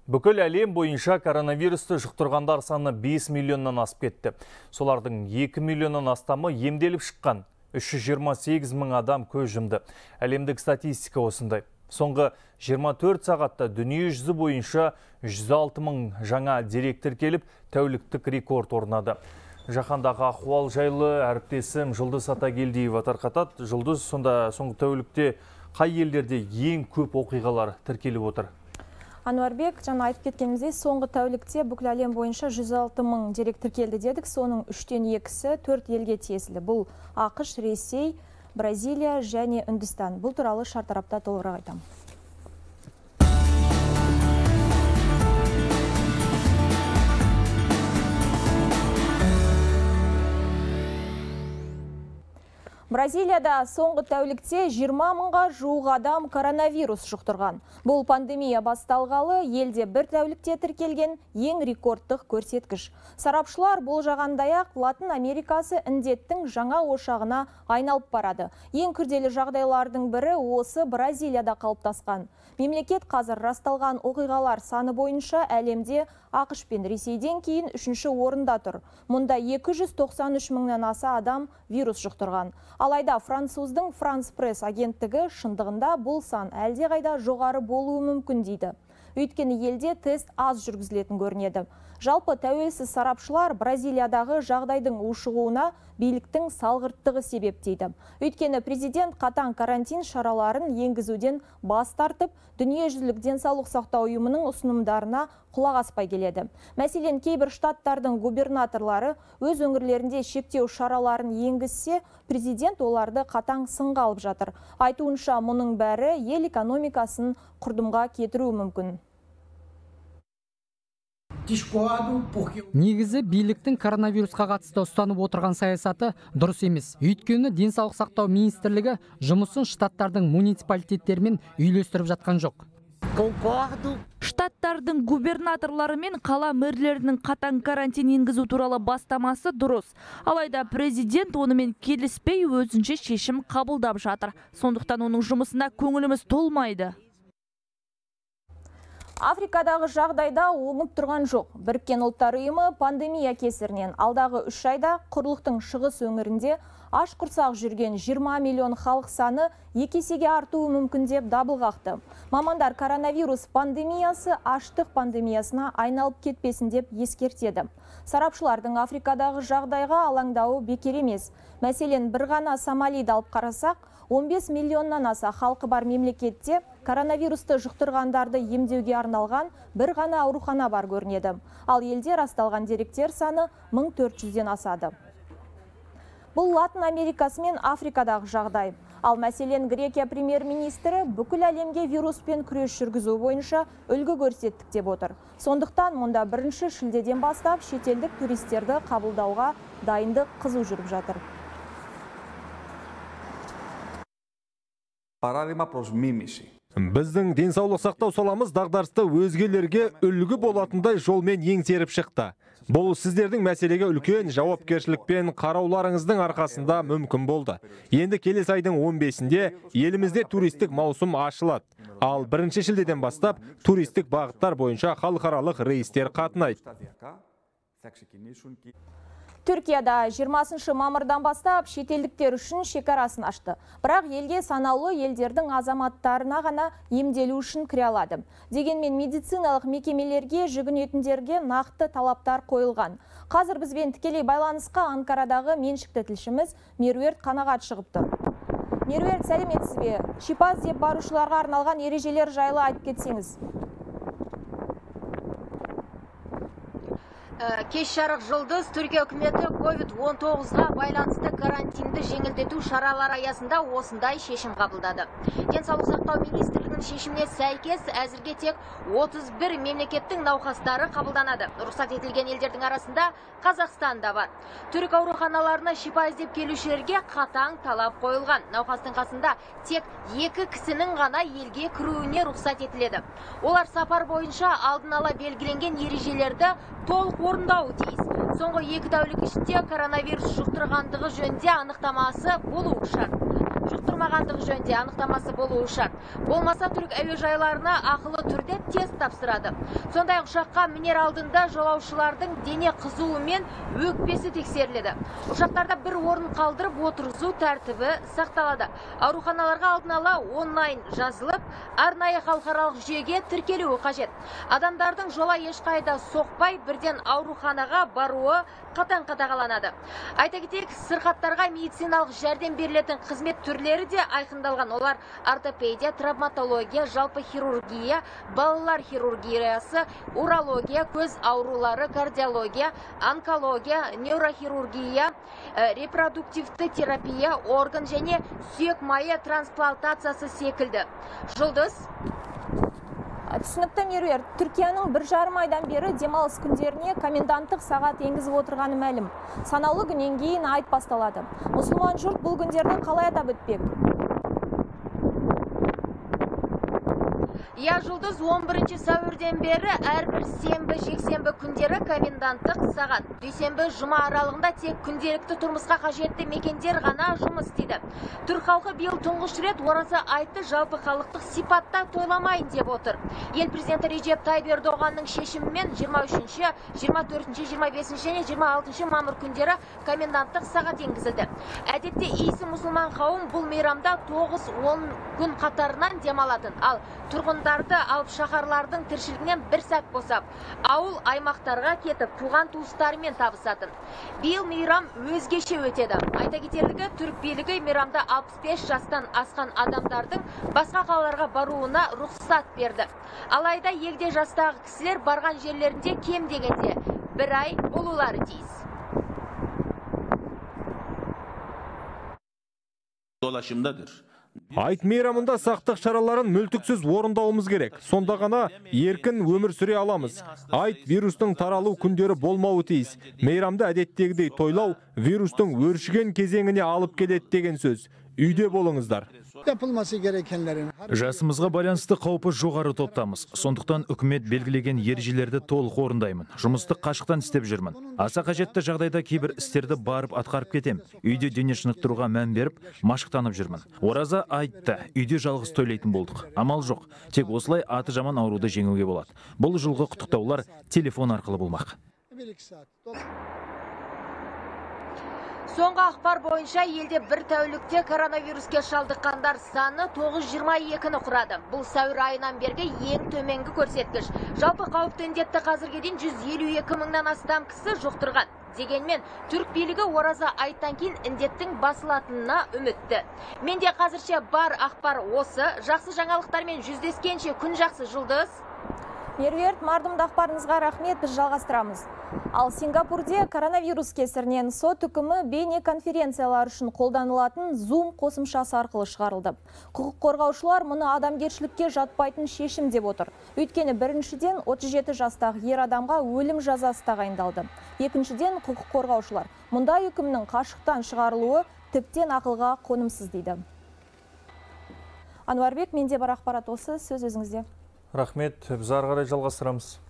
Бүкіл әлем бойынша коронавирусты жұқтырғандар саны 5 миллионнан асып кетті. Солардың 2 миллионнан астамы емделіп шыққан. 328 мың адам көз жұмды. Әлемдік статистика осындай. Соңғы 24 сағатта дүние жүзі бойынша 106 мың жаңа дерек тіркеліп, тәуліктік рекорд орнады. Жаһандағы ахуал жайлы әріптесім Жұлдыз Атагелдиева тарқатады. Жұлдыз, сонда соңғы тәулікте қай елдерде ең көп оқиғалар тіркеліп отыр? Ануарбек, жаңа айтып кеткеніміздей, соңғы тәулікте бүкіл әлем бойынша 106 мың дерек тіркелді дедік. Соның 3-тен 2-сі 4 елге тиесілі. Бұл ақш, Ресей, Бразилия және Үндістан. Бұл туралы шартарапта толығырақ айтамын. Бразилияда соңғы тәулікте 20 мыңға жуық адам коронавирус жұқтырған. Бұл пандемия басталғалы елде бір тәулікте тіркелген ең рекордтық көрсеткіш. Сарапшылар болжағандай-ақ Латын Америкасы індеттің жаңа ошағына айналып барады. Ең күрделі жағдайлардың бірі осы Бразилияда қалыптасқан. Мемлекет қазір расталған оқиғалар саны бойынша әлемде ақш пен Ресейден кейін 3-ші орында тұр. Мұнда 293 мыңнан аса адам вирус жұқтырған. Алайда француздың France Press агенттігі шындығында бұл сан әлдеқайда жоғары болуы мүмкін дейді. Өйткені елде тест аз жүргізілетін көрінеді. Жалпы тәуелсіз сарапшылар Бразилиядағы жағдайдың ушығуына биліктің салғырттығы себеп дейді. Өйткені президент қатаң карантин шараларын енгізуден бас тартып, дүниежүзілік денсаулық сақтау ұйымының ұсынымдарына құлақ аспай келеді. Мәселен, кейбір штаттардың губернаторлары өз өңірлерінде шектеу шараларын енгізсе, президент оларды қатаң сынға алып жатыр. Айтуынша, мұның бәрі ел экономикасын құрдымға кетіруі мүмкін. Негізі биліктің коронавирусқа қатысты ұстанып отырған саясаты дұрыс емес. Өйткені денсаулық сақтау министрлігі жұмысын штаттардың муниципалитеттерімен үйлестіріп жатқан жоқ. Штаттардың губернаторлары мен қала мэрлерінің қатаң карантин енгізу туралы бастамасы дұрыс. Алайда президент онымен келіспей өзінше шешім қабылдап жатыр. Сондықтан оның жұмысына көңіліміз толмайды. Африкадағы жағдайда оңып тұрған жоқ. Біріккен ұлттар ұйымы пандемия кесірінен алдағы 3 айда құрлықтың шығыс өңірінде аш құрсақ жүрген 20 миллион халық саны 2 есеге артуы мүмкін деп дабыл қақты. Мамандар коронавирус пандемиясы аштық пандемиясына айналып кетпесін деп ескертеді. Сарапшылардың Африкадағы жағдайға алаңдауы бекер емес. Мәселен, бір ғана Сомалиді алып қарасақ, 15 миллионнан аса халқы бар мемлекетте коронавирусты жұқтырғандарды емдеуге арналған бір ғана аурухана бар көрінеді. Ал елде расталған деректер саны 1400-ден асады. Бұл Латын Америкасы мен Африкадағы жағдай. Ал мәселен, Грекия премьер-министрі бүкіл әлемге вируспен күрес жүргізу бойынша үлгі көрсеттік деп отыр. Сондықтан мұнда 1 шілдеден бастап шетелдік туристерді қабылдауға дайындық қызу жүріп жатыр. Біздің денсаулық сақтау саламыз дағдарысты өзгелерге үлгі болатындай жолмен еңсеріп шықты. Бұл сіздердің мәселеге үлкен жауапкершілікпен қарауларыңыздың арқасында мүмкін болды. Енді келесі айдың 15-інде елімізде туристік маусым ашылады. Ал 1 шілдеден бастап туристік бағыттар бойынша халықаралық рейстер қатынайды. Түркияда 20 мамырдан бастап шетелдіктер үшін шекарасын ашты. Бірақ елге санаулы елдердің азаматтарына ғана емделу үшін кіре алады. Дегенмен медициналық мекемелерге жүгінетіндерге нақты талаптар қойылған. Қазір бізбен тікелей байланысқа Анкарадағы меншікті тілшіміз Меруерт Қанағат шығып тұр. Меруерт, сәлеметсіз бе? Шипа іздеп барушыларға арналған ережелер жайлы айтып кетсеңіз. Кеш жарық Жұлдыз, Түркия үкіметі COVID-19-ға байланысты карантинді жеңілдету шаралары аясында осындай шешім қабылдады. Денсаулық сақтау министрлігінің шешіміне сәйкес әзірге тек 31 мемлекеттің науқастары қабылданады. Рұқсат етілген елдердің арасында Қазақстан да бар. Түрік ауруханаларына шипа іздеп келушілерге қатаң талап қойылған. Науқастың қасында тек 2 кісінің ғана елге кіруіне рұқсат етіледі. Олар сапар бойынша алдын ала белгіленген ережелерді толық орындауы тиіс. Соңғы 2 тәулік ішінде коронавирус жұқтырғандығы жөнінде анықтамасы болуы шарт. жұқтырмағандығы жөнінде анықтамасы болуы шарт. Болмаса түрік әуежайларына ақылы түрде тест тапсырады. Сондай ұшаққа мінер алдында жолаушылардың дене қызуы мен өкпесі тексеріледі. Ұшақтарда бір орын қалдырып отырғызу тәртібі сақталады. Ауруханаларға алдын ала онлайн жазылып, арнайы халықаралық жүйеге тіркелуі қажет. Адамдардың жола ешқайда соқпай, бірден ауруханаға баруы қатаң қадағаланады. Айта кетейік, сырқаттарға медициналық жәрдем берілетін қызмет түрлері де айқындалған. Олар ортопедия, травматология, жалпы хирургия, балалар хирургиясы, урология, көз аурулары, кардиология, онкология, неврохирургия, репродуктивті терапия, орган және сүйек майы трансплантациясы секілді. Жұлдыз. Түсінікті Меруерт, Түркияның 1,5 айдан бері демалыс күндеріне коменданттық сағат енгізіп отырғаны мәлім. Санаулы күннен кейін айт басталады. Мұсылман жұрт бұл күндерді қалай атап өтпек? Жұлдыз, 11 сәуірден бері әрбір сенбі, жексенбі күндері коменданттық сағат. Дүйсенбі, жұма аралығында тек күнделікті тұрмысқа қажетті мекендер ғана жұмыс істейді. Түрік халқы биыл тұңғыш рет ораза айтты жалпы халықтық сипатта тойламайын деп отыр. Ел президенті Реджеп Тайып Ердоғанның шешімімен 23, 24, 25 және 26 мамыр күндері коменданттық сағат енгізілді. Әдетте иісі мұсылман қауым бұл мейрамда 9-10 күн қатарынан демалатын, ал тұрғындарды алып шаһарлардың тіршілігінен бір сәт босап, ауыл аймақтарға кетіп, туған туыстарымен табысатын. Биыл мейрам өзгеше өтеді. Айта кетерлігі, түрік билігі мейрамда 65 жастан асқан адамдардың басқа қалаларға баруына рұқсат берді. Алайда егде жастағы кісілер барған жерлерінде кем дегенде 1 ай болулары тиіс. Dolaşımdadır. Айт мейрамында сақтық шараларын мүлтіксіз орындауымыз керек. Сонда ғана еркін өмір сүре аламыз. Айт вирустың таралу күндері болмауы тиіс. Мейрамды әдеттегідей тойлау вирустың өршіген кезеңіне алып келеді деген сөз. Үйде болыңыздар. Yapılması gerekenlerin Жасымызға байланысты қаупі жоғары топтамыз. Сондықтан үкімет белгілеген ережелерді толық орындаймын. Жұмысты қашықтан істеп жүрмін. Аса қажетті жағдайда кейбір істерді барып атқарып кетем. Үйде дене шынықтыруға мән беріп, машықтанып жүрмін. Ораза айтты, үйде жалғыз тойлайтын болдық. Амал жоқ. Тек осылай аты жаман ауруды жеңуге болады. Бұл жылғы құттықтаулар телефон арқылы болмақ. Соңғы ақпар бойынша елде бір тәулікте коронавируске шалдыққандар саны 922-ні құрады. Бұл сәуір айынан бергі ең төменгі көрсеткіш. Жалпы қауіпті індетті қазірге дейін 152 мыңнан астам кісі жұқтырған. Дегенмен, түрік билігі ораза айттан кейін індеттің басылатынына үмітті. Менде қазірше бар ақпар осы. Жақсы жаңалықтармен жүздескенше күн жақсы, Жұлдыз. Меруерт, мардымды ақпарыңызға рахмет, біз жалғастырамыз. Ал Сингапурде коронавирус кесірінен сот үкімі бейне конференциялар үшін қолданылатын Zoom қосымшасы арқылы шығарылды. Құқық қорғаушылар мұны адамгершілікке жатпайтын шешім деп отыр. Өйткені біріншіден 37 жастағы ер адамға өлім жазасы тағайындалды. Екіншіден құқық қорғаушылар мұндай үкімнің қашықтан шығарылуы тіптен ақылға қонымсыз дейді. Ануарбек, менде бар ақпарат осы, сөз өзіңізде. Рахмет, біз ары қарай жалғастырамыз.